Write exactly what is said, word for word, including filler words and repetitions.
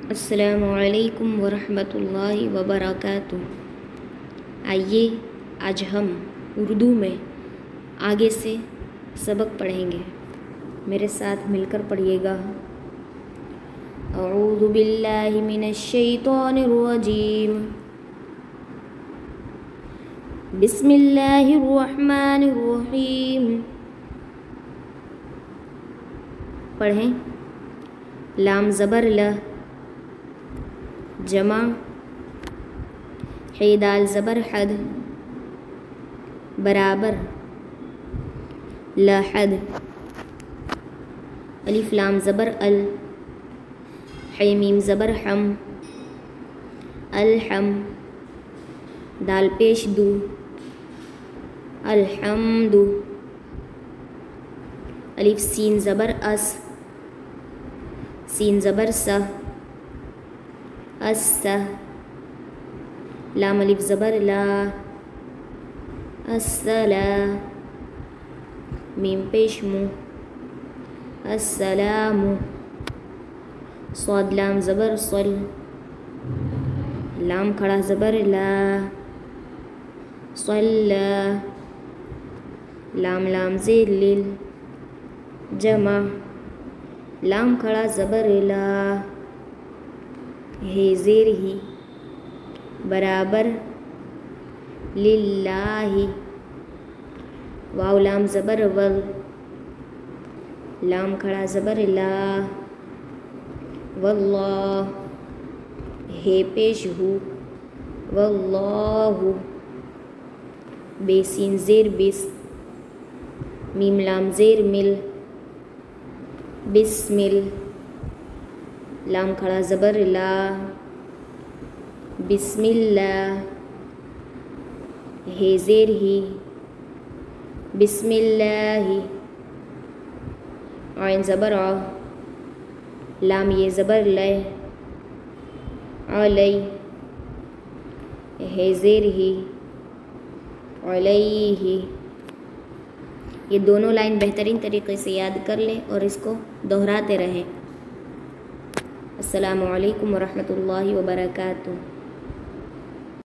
السلام علیکم ورحمۃ اللہ وبرکاتہ۔ آئیے آج ہم اردو میں آگے سے سبق پڑھیں گے، میرے ساتھ مل کر پڑھیے گا۔ اعوذ باللہ من الشیطان الرجیم، بسم اللہ الرحمن الرحیم۔ پڑھیں۔ لام زبر ل، جمع ح دال زبر حد، برابر لحد۔ الف لام زبر ال، ح میم زبر حم، الحم۔ دال پیش دو، الحمد۔ الف سین زبر اس، سین زبر سہ، السہ۔ لام الف زبر لا، السلا۔ میم پیش مو، السلام۔ صاد لام زبر صل، لام کھڑا زبر لا، صلا۔ لام لام زیر لیل، جمع لام کھڑا زبر لا، ہے زیر ہی، برابر للہ۔ واو لام زبر ول، لام کھڑا زبر لا، واللہ۔ ہے پیش ہو، واللہ۔ بے سین زیر بس، میم لام زیر مل، بسمل۔ لام کھڑا زبر لا، بسم اللہ۔ ہے زیر ہی، بسم اللہ۔ عین زبر ع، لام یہ زبر لے، علی۔ ہے زیر ہی، علیہ۔ یہ دونوں لائن بہترین طریقے سے یاد کر لیں اور اس کو دہراتے رہیں۔ السلام علیکم ورحمۃ اللہ وبرکاتہ۔